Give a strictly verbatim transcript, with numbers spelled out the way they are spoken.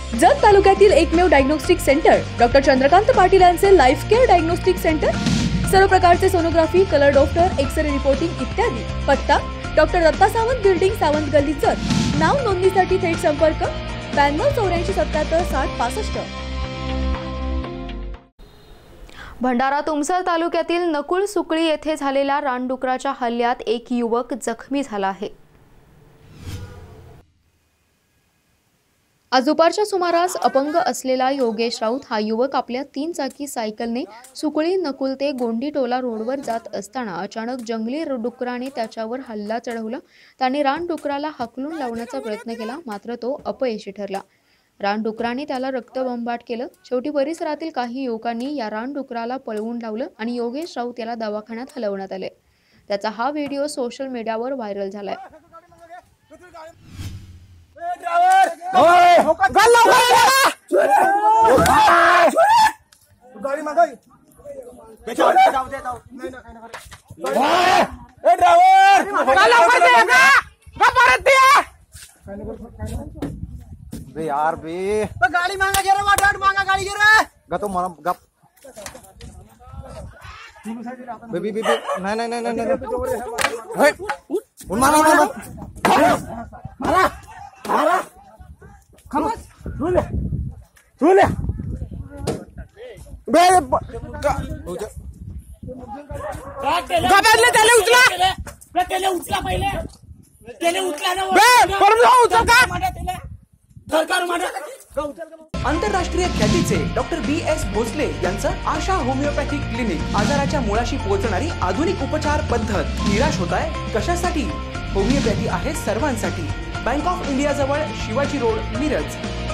जत तालुक्यातील एकमेव diagnostic centre doctor Chandrakant Patil यांचे लाईफ केअर डायग्नोस्टिक सेंटर। सर्व प्रकारचे sonography, colour doctor, x ray reporting इत्यादी। पत्ता डॉक्टर दत्ता सावंत बिल्डिंग, सावंत गल्ली, जत। नाव नोंदणीसाठी थेट संपर्क ब्याण्णव चौऱ्याऐंशी सत्याहत्तर साठ पासष्ट। भंडारा तुमसर तालुक्यातील नकुळ सुकळी येथे झालेल्या रानडुकराच्या हल्ल्यात एक युवक जखमी झाला आहे। आज दुपारच्या सुमारास अपंग असलेला योगेश राऊत हा युवक आपल्या तीन चाकी सायकलने सुकळी नकुल ते गोंडीटोला रोडवर जात असताना अचानक जंगली डुकराने त्याच्यावर हल्ला चढवला। त्याने रानडुकराला हाकलून लावण्याचा प्रयत्न केला, मात्र तो अपयशी ठरला। रानडुकराने त्याला रक्तबंबाट केलं। शेवटी परिसरातील काही युवकांनी या रानडुकराला पळवून लावलं आणि योगेश राऊत याला दवाखान्यात हलवण्यात आले। त्याचा हा व्हिडिओ सोशल मीडियावर व्हायरल झालाय। यार बे तो गाड़ी मांगा जरा वाट मांगा गाड़ी जरा गा तो मला गप बेबी बेबी नाही नाही नाही नाही हे उन मारा मारा मारा मारा खमस झुले झुले बे गाबादले त्याला उचला त्याला उचला पहिले त्याला उचला ना बे परम जाऊ उचल का आंतरराष्ट्रीय ख्यातीचे डॉक्टर बी एस भोसले यांचं आशा होमिओपॅथिक क्लिनिक आजाराच्या मुळाशी पोहोचणारी आधुनिक उपचार पद्धत। निराश होताय कशासाठी? होमिओपॅथी आहे सर्वांसाठी। बँक ऑफ इंडिया जवळ शिवाजी रोड, मिरज।